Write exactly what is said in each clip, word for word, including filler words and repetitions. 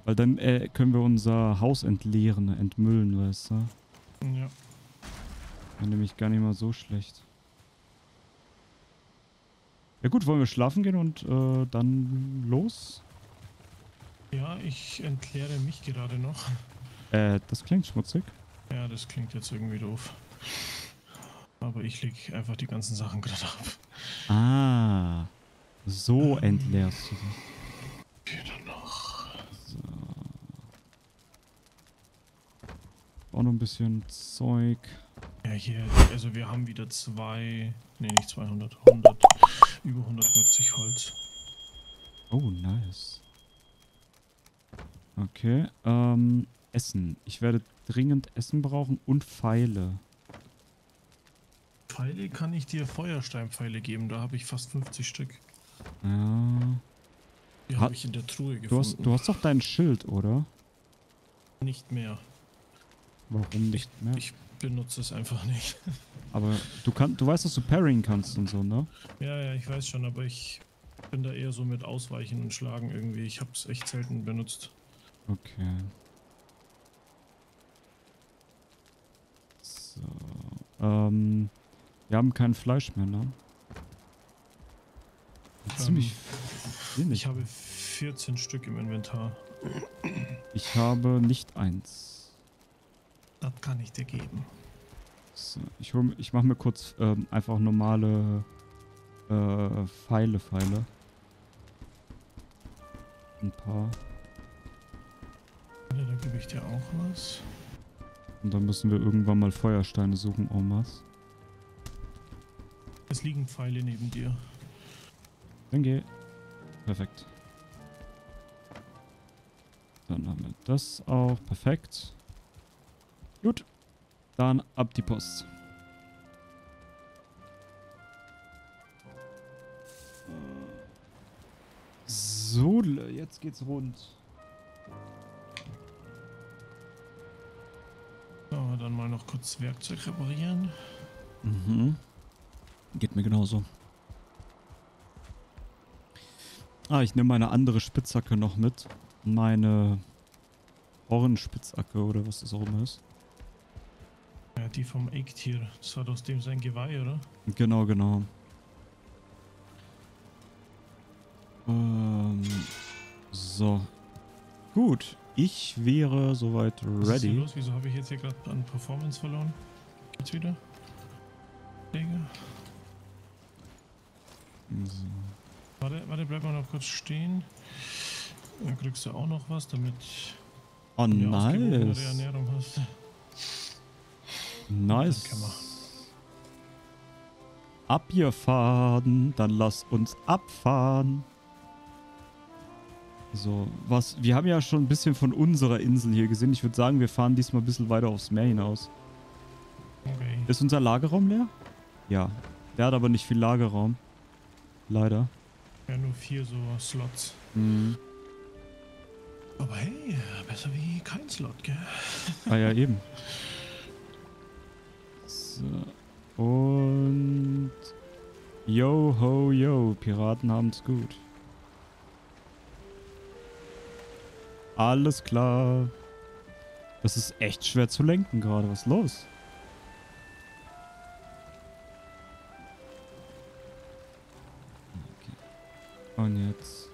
Weil dann äh, können wir unser Haus entleeren, entmüllen, weißt du? Ja. Wäre nämlich gar nicht mal so schlecht. Ja gut, wollen wir schlafen gehen und äh, dann los? Ja, ich entleere mich gerade noch. Äh, das klingt schmutzig. Ja, das klingt jetzt irgendwie doof. Aber ich lege einfach die ganzen Sachen gerade ab. Ah, so Ähm, entleerst du dich. Geht dann noch. So. Auch noch ein bisschen Zeug. Ja, hier, also wir haben wieder zwei, nee, nicht zweihundert, hundert, über hundertfünfzig Holz. Oh, nice. Okay, ähm, Essen. Ich werde dringend Essen brauchen und Pfeile. Pfeile kann ich dir Feuersteinpfeile geben, da habe ich fast fünfzig Stück. Ja. Die Ha- habe ich in der Truhe Du hast, gefunden. du hast doch dein Schild, oder? Nicht mehr. Warum nicht mehr? Ich benutze es einfach nicht. Aber du kannst, du weißt, dass du parrying kannst und so, ne? Ja, ja, ich weiß schon, aber ich bin da eher so mit Ausweichen und Schlagen irgendwie. Ich habe es echt selten benutzt. Okay. So. Ähm, wir haben kein Fleisch mehr, ne? Ziemlich Ähm, wenig. ich habe vierzehn Stück im Inventar. Ich habe nicht eins. Das kann ich dir geben. So, ich hol, ich mache mir kurz ähm, einfach normale äh, Pfeile, Pfeile. Ein paar. Ja, da gebe ich dir auch was. Und dann müssen wir irgendwann mal Feuersteine suchen, en masse. Es liegen Pfeile neben dir. Danke. Perfekt. Dann haben wir das auch. Perfekt. Gut. Dann ab die Post. So, jetzt geht's rund. So, dann mal noch kurz Werkzeug reparieren. Mhm. Geht mir genauso. Ah, ich nehme meine andere Spitzhacke noch mit. Meine Hornspitzhacke oder was das auch immer ist. Ja, die vom Eiktier. Das war aus dem sein Geweih, oder? Genau, genau. Ähm, so. Gut. Ich wäre soweit Was ist hier ready. los? Wieso habe ich jetzt hier gerade an Performance verloren? Jetzt wieder? Digga. So. Warte, warte, bleib mal noch kurz stehen. Dann kriegst du auch noch was, damit Oh, du eine ausgewogenere nice. Ernährung hast. Nice. Dann kann man. Abgefahren. Dann lass uns abfahren. So, was, wir haben ja schon ein bisschen von unserer Insel hier gesehen. Ich würde sagen, wir fahren diesmal ein bisschen weiter aufs Meer hinaus. Okay. Ist unser Lagerraum leer? Ja. Der hat aber nicht viel Lagerraum. Leider. Ja, nur vier so Slots. Mhm. Aber hey, besser wie kein Slot, gell? Ah ja, eben. So. Und... Yo, ho, yo. Piraten haben's gut. Alles klar. Das ist echt schwer zu lenken gerade. Was ist los? Okay. Und jetzt.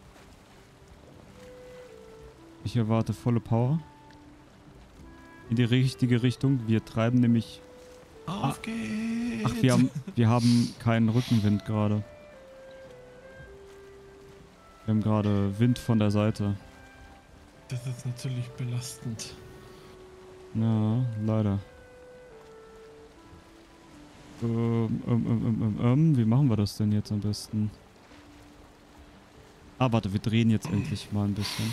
Ich erwarte volle Power. In die richtige Richtung. Wir treiben nämlich... Auf geht's! Ach, wir haben, wir haben keinen Rückenwind gerade. Wir haben gerade Wind von der Seite. Das ist natürlich belastend. Ja, leider. Ähm, ähm, ähm, ähm, ähm, ähm, wie machen wir das denn jetzt am besten? Ah, warte, wir drehen jetzt endlich mal ein bisschen.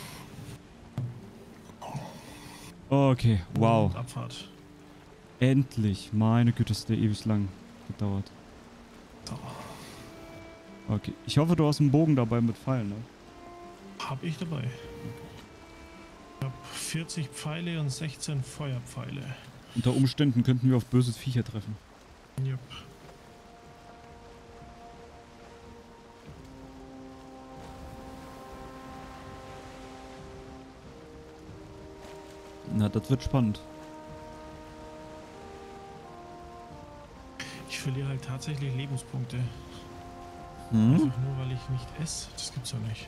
Okay, wow. Und Abfahrt. Endlich. Meine Güte, das hat ja ewig lang gedauert. So. Okay, ich hoffe, du hast einen Bogen dabei mit Pfeilen, ne? Hab ich dabei. Ich hab vierzig Pfeile und sechzehn Feuerpfeile. Unter Umständen könnten wir auf böse Viecher treffen. Jupp. Na, das wird spannend. Ich verliere halt tatsächlich Lebenspunkte. Hm? Einfach nur, weil ich nicht esse. Das gibt's ja nicht.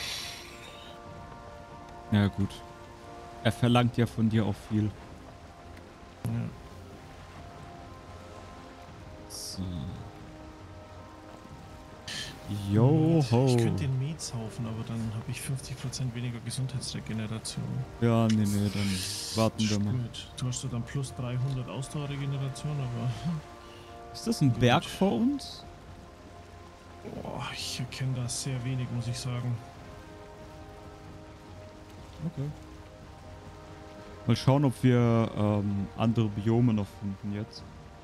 Ja, gut. Er verlangt ja von dir auch viel. Ja. So. Yo ho. Ich könnte den Met saufen, aber dann habe ich fünfzig Prozent weniger Gesundheitsregeneration. Ja, nee, nee, dann warten wir mal. Gut. Du hast ja dann plus dreihundert Ausdauerregeneration, aber... Ist das ein Gut. Berg vor uns? Boah, ich erkenne das sehr wenig, muss ich sagen. Okay. Mal schauen, ob wir ähm, andere Biome noch finden jetzt.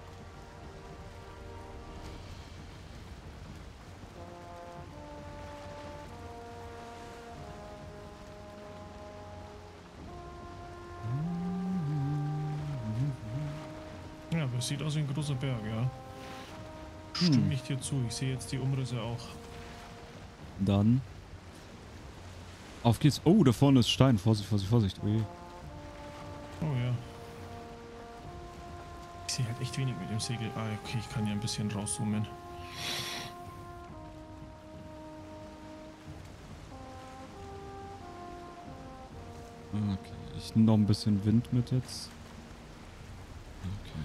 Ja, aber es sieht aus wie ein großer Berg, ja. Hm. Stimme ich dir zu. Ich sehe jetzt die Umrisse auch. Dann. Auf geht's. Oh, da vorne ist Stein. Vorsicht, Vorsicht, Vorsicht. Oh je. Oh ja. Ich sehe halt echt wenig mit dem Segel. Ah, okay, ich kann ja ein bisschen rauszoomen. Okay, ich nehme noch ein bisschen Wind mit jetzt. Okay.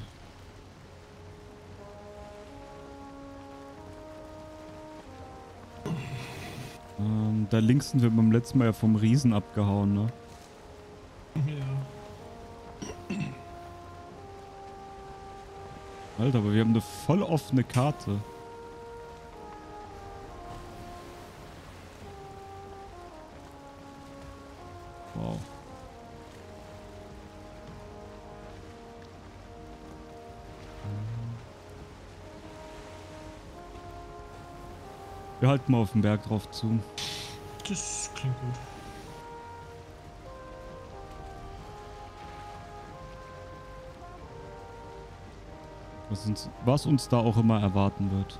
Ähm, da links sind wir beim letzten Mal ja vom Riesen abgehauen, ne? Ja. Alter, aber wir haben eine voll offene Karte. Wow. Wir halten mal auf den Berg drauf zu. Das klingt gut. Was uns, was uns da auch immer erwarten wird.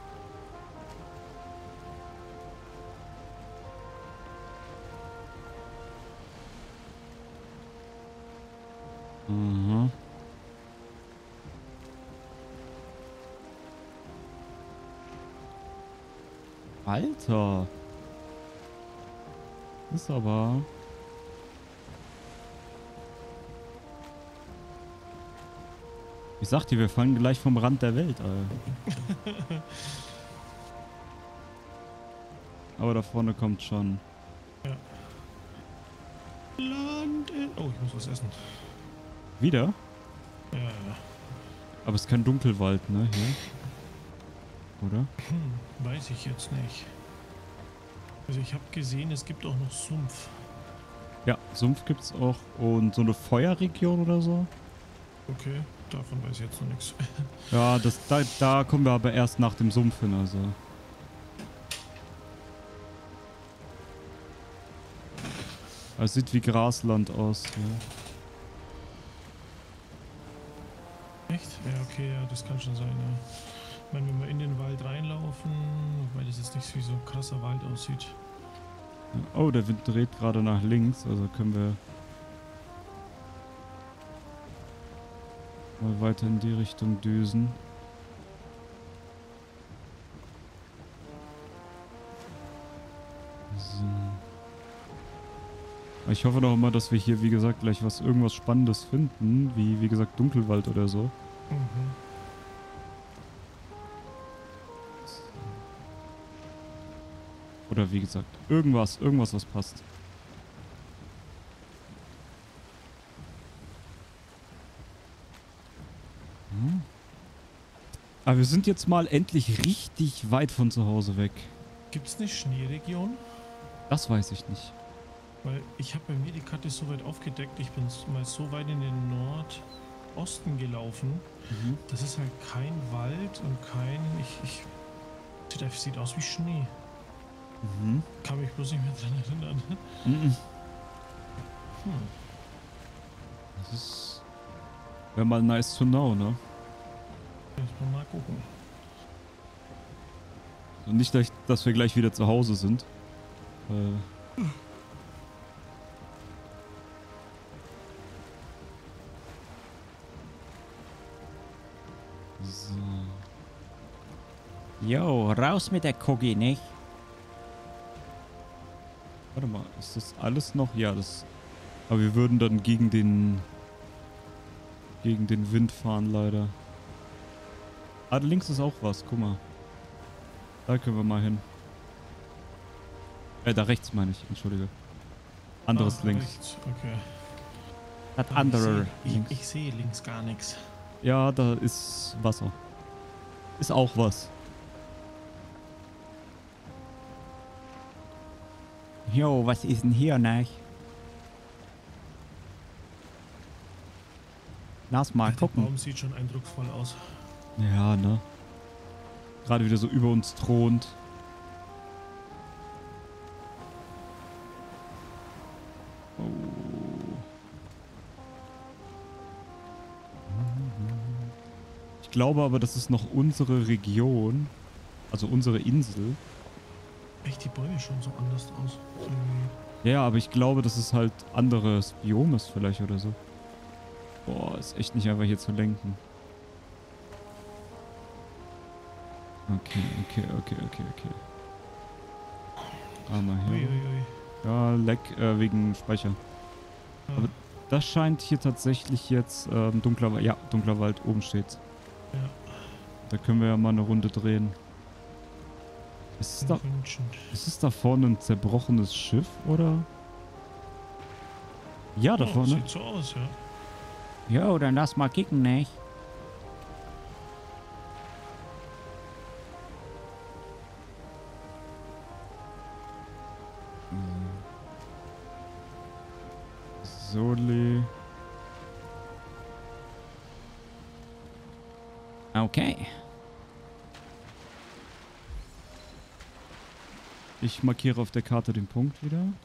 Aha. Alter. Ist aber... Ich sag dir, wir fallen gleich vom Rand der Welt, Alter. Aber da vorne kommt schon. Ja. Land in... Oh, ich muss was essen. Wieder? Ja, ja. Aber es ist kein Dunkelwald, ne? Hier. Oder? Hm, weiß ich jetzt nicht. Also ich habe gesehen, es gibt auch noch Sumpf. Ja, Sumpf gibt's auch. Und so eine Feuerregion oder so. Okay, davon weiß ich jetzt noch nichts. Ja, das, da, da kommen wir aber erst nach dem Sumpf hin, also. Es sieht wie Grasland aus. Ja. Echt? Ja, okay, ja, das kann schon sein, ja. Ich meine, wenn wir in den Wald reinlaufen, weil das jetzt nicht wie so ein krasser Wald aussieht. Oh, der Wind dreht gerade nach links, also können wir mal weiter in die Richtung düsen. So. Ich hoffe doch immer, dass wir hier, wie gesagt, gleich was irgendwas Spannendes finden, wie, wie gesagt, Dunkelwald oder so. Mhm. Oder wie gesagt, irgendwas, irgendwas, was passt. Hm. Aber wir sind jetzt mal endlich richtig weit von zu Hause weg. Gibt es eine Schneeregion? Das weiß ich nicht. Weil ich habe bei mir die Karte so weit aufgedeckt, ich bin mal so weit in den Nordosten gelaufen. Mhm. Das ist halt kein Wald und kein... Ich, ich, das sieht aus wie Schnee. Mhm. Kann mich bloß nicht mehr dran erinnern. Mhm. Hm. Das ist... Wäre mal nice to know, ne? Erstmal mal gucken. Und nicht, dass dass wir gleich wieder zu Hause sind. Äh... Jo, raus mit der Cookie, nicht? Warte mal, ist das alles noch? Ja, das... Aber wir würden dann gegen den... gegen den Wind fahren, leider. Ah, da links ist auch was, guck mal. Da können wir mal hin. Äh, da rechts meine ich, entschuldige. Anderes Ah, links. rechts, okay. Das Aber andere Ich, links. ich, ich sehe links gar nichts. Ja, da ist Wasser. Ist auch was. Jo, was ist denn hier, ne? Lass mal Der gucken. Baum sieht schon eindrucksvoll aus. Ja, ne? Gerade wieder so über uns thront. Oh. Ich glaube aber, das ist noch unsere Region. Also unsere Insel. Echt die Bäume schon so anders aus. Irgendwie. Ja, aber ich glaube, das ist halt anderes Biom ist vielleicht oder so. Boah, ist echt nicht einfach hier zu lenken. Okay, okay, okay, okay, okay. Ah, mal hier. Uiuiui. Ja, Leck äh, wegen Speicher. Ja. Aber das scheint hier tatsächlich jetzt ähm, dunkler Wald. Ja, dunkler Wald oben steht. Ja. Da können wir ja mal eine Runde drehen. Ist es da, Wünschend. ist es da vorne ein zerbrochenes Schiff, oder? Ja, da Oh, vorne. sieht so aus, ja. Jo, dann lass mal kicken, nicht? Soli. Okay. Ich markiere auf der Karte den Punkt wieder. Mhm.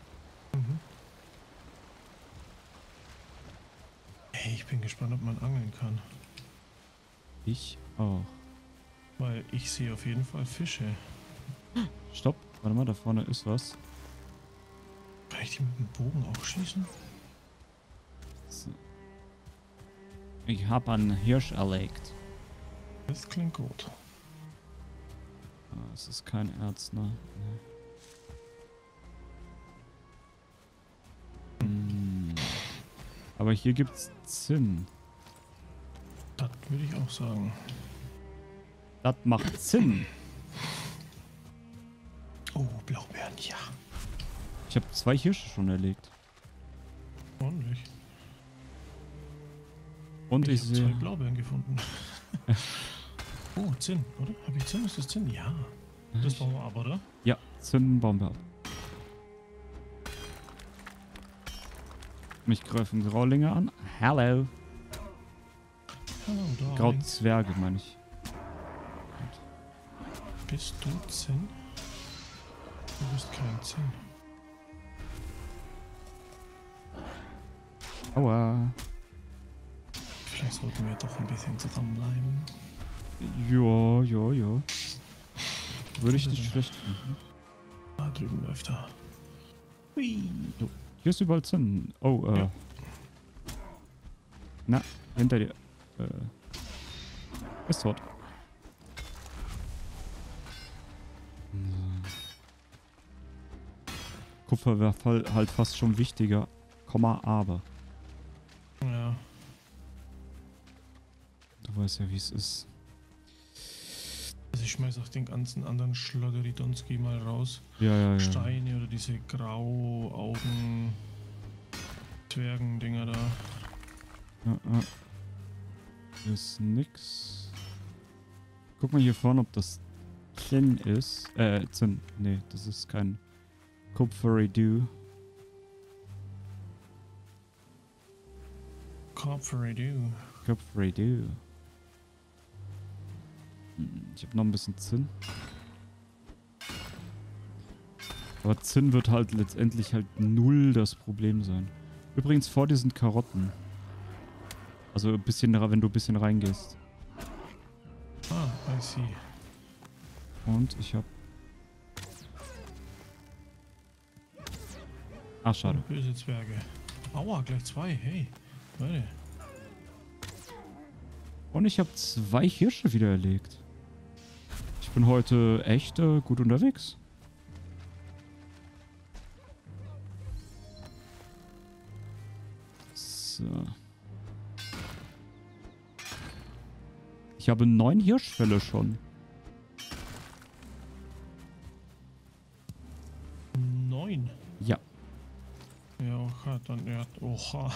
Hey, ich bin gespannt, ob man angeln kann. Ich auch. Weil ich sehe auf jeden Fall Fische. Stopp. Warte mal, da vorne ist was. Kann ich die mit dem Bogen auch schießen? So. Ich habe einen Hirsch erlegt. Das klingt gut. Ah, es ist kein Erz, ne? Nee. Hm. Aber hier gibt's Zinn. Das würde ich auch sagen. Das macht Sinn. Oh, Blaubeeren, ja. Ich habe zwei Hirsche schon erlegt. Ordentlich. Und ich, Ich habe zwei sehe... Blaubeeren gefunden. Oh, Zinn, oder? Habe ich Zinn? Ist das Zinn? Ja. Das bauen wir ab, oder? Ja, Zinn bauen wir ab. Mich greifen Graulinge an. Hallo. Hallo, da. Grauzwerge, meine ich. Bist du Zinn? Du bist kein Zinn. Aua. Vielleicht sollten wir doch ein bisschen zusammenbleiben. Ja, ja, ja. Würde ich nicht schlecht finden. Da drüben läuft er. Hui. So, hier ist überall Zinn. Oh, äh. Ja. Na, hinter dir. Äh. Ist tot. Kupfer wäre halt fast schon wichtiger. Komma, aber. Ja. Du weißt ja, wie es ist. Also ich schmeiß auch den ganzen anderen Schlodderidonski mal raus. Ja, ja, ja. Steine oder diese Grauaugen Zwergen-Dinger da. Ja, ja. Hier ist nix. Guck mal hier vorne, ob das Zinn ist. Äh, Zinn. Nee, das ist kein Kupferidoo. Copperidoo. Kupferidoo. Hm, ich habe noch ein bisschen Zinn. Aber Zinn wird halt letztendlich halt null das Problem sein. Übrigens, vor dir sind Karotten. Also ein bisschen, wenn du ein bisschen reingehst. Ah, I see. Und ich hab... Ach, schade. Böse Zwerge. Aua, gleich zwei. Hey, Leute. Und ich habe zwei Hirsche wieder erlegt. Ich bin heute echt äh, gut unterwegs. So. Ich habe neun Hirschfälle schon. Neun? Ja. Ja, okay, dann, ja, oha.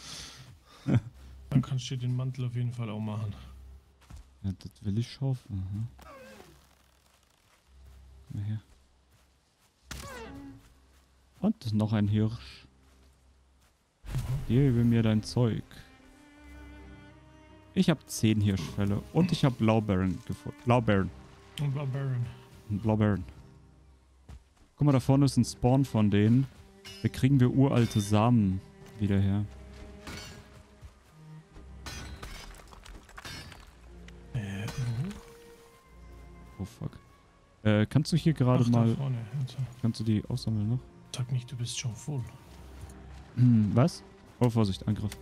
Dann kannst du dir den Mantel auf jeden Fall auch machen. Ja, das will ich schaffen. Aha. Komm mal her. Und das ist noch ein Hirsch. Gebe mir dein Zeug. Ich habe zehn Hirschfälle und ich habe Blaubeeren gefunden. Blaubeeren. Und Barbarian. Blaubeeren. Guck mal, da vorne ist ein Spawn von denen. Da kriegen wir uralte Samen wieder her. Äh, Oh fuck. Äh, kannst du hier gerade ach, mal... da vorne. Also, Kannst du die aussammeln noch? sag nicht, du bist schon voll. Hm, was? Oh, Vorsicht, Angriff.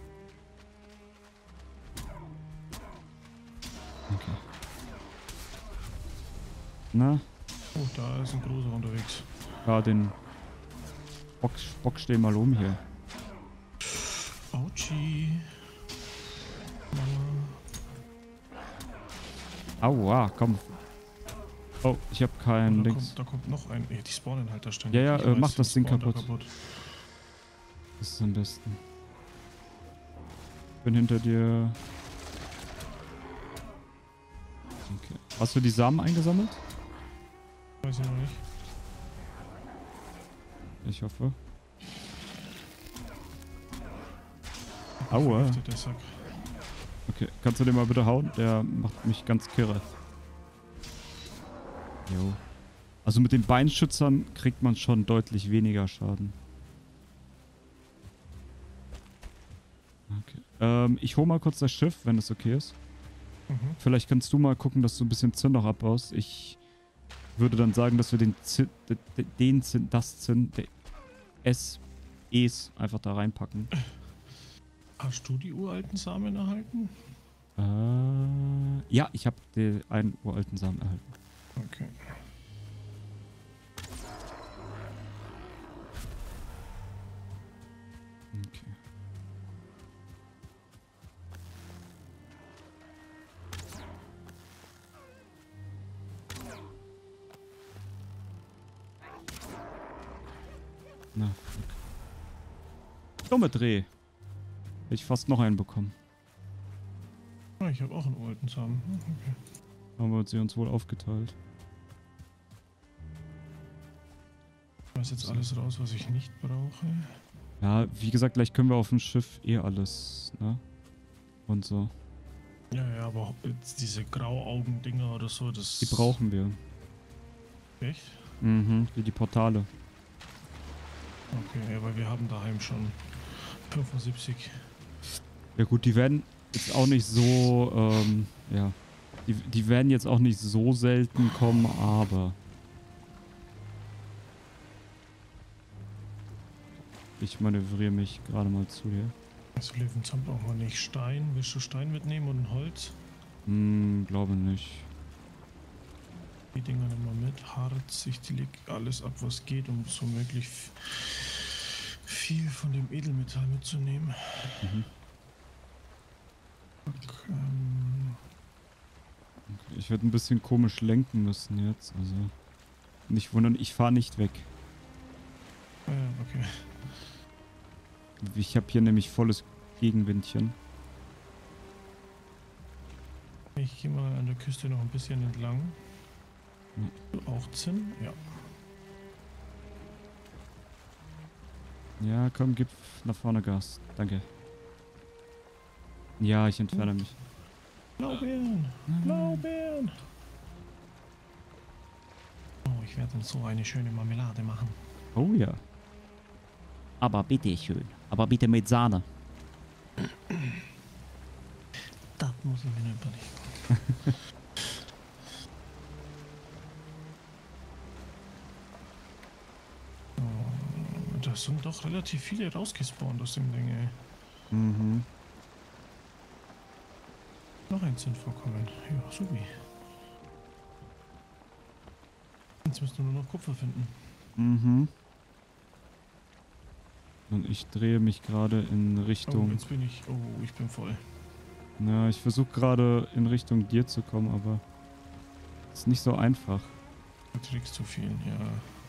Okay. Na? Oh, da ist ein großer unterwegs. Ja, den Bock, Bock steh mal um hier. Autschi. Aua, komm. Oh, ich habe kein Oh, da, Dings. kommt, da kommt noch ein. Ja, die spawnen halt da ständig. Ja, ja, Ich äh, weiß, mach die das Ding spawnen da kaputt. Das ist am besten. Bin hinter dir. Okay. Hast du die Samen eingesammelt? Weiß ich noch nicht. Ich hoffe. Aua. Vergiftet, der Sack. Okay, kannst du den mal bitte hauen? Der macht mich ganz kirre. Jo. Also mit den Beinschützern kriegt man schon deutlich weniger Schaden. Okay. Ähm, ich hole mal kurz das Schiff, wenn es okay ist. Mhm. Vielleicht kannst du mal gucken, dass du ein bisschen Zinn noch abbaust. Ich würde dann sagen, dass wir den Zinn, den Zinn, das Zinn, der S, Es einfach da reinpacken. Hast du die uralten Samen erhalten? Äh, ja, ich habe den einen uralten Samen erhalten. Okay. Okay. Na, fuck. Dumme Dreh. Hätte ich fast noch einen bekommen. Ah, ich habe auch einen uralten Samen. Okay. Haben wir sie uns wohl aufgeteilt. Ich weiß jetzt alles raus, was ich nicht brauche. Ja, wie gesagt, gleich können wir auf dem Schiff eh alles, ne? Und so. Ja, ja, aber jetzt diese Grauaugen-Dinger oder so, das... Die brauchen wir. Echt? Mhm, wie die Portale. Okay, aber wir haben daheim schon fünfundsiebzig. Ja gut, die werden jetzt auch nicht so, ähm, ja. Die, die werden jetzt auch nicht so selten kommen, aber... Ich manövriere mich gerade mal zu dir. Also Löwenzahn brauchen wir nicht. Stein. Willst du Stein mitnehmen und ein Holz? Hm, glaube nicht. Die Dinger nehmen wir mit. Harz. Ich leg alles ab, was geht, um so möglich viel von dem Edelmetall mitzunehmen. Mhm. Okay, ähm, Okay, ich werde ein bisschen komisch lenken müssen jetzt, also... Nicht wundern, ich fahre nicht weg. äh, okay. Ich habe hier nämlich volles Gegenwindchen. Ich gehe mal an der Küste noch ein bisschen entlang. Mhm. Auch Zinn? Ja. Ja, komm, gib nach vorne Gas. Danke. Ja, ich entferne mich. Blaubeeren! Blaubeeren! Oh, ich werde uns so eine schöne Marmelade machen. Oh ja. Aber bitte schön. Aber bitte mit Sahne. Das muss ich mir nicht überlegen. Oh, da sind doch relativ viele rausgespawnt aus dem Ding, ey. Mhm. Noch ein Zinn vorkommen. Ja, supi. Jetzt müsst du nur noch Kupfer finden. Mhm. Und ich drehe mich gerade in Oh, Richtung... jetzt bin ich... Oh, ich bin voll. Na, ich versuche gerade in Richtung dir zu kommen, aber ist nicht so einfach. Du kriegst zu viel, ja.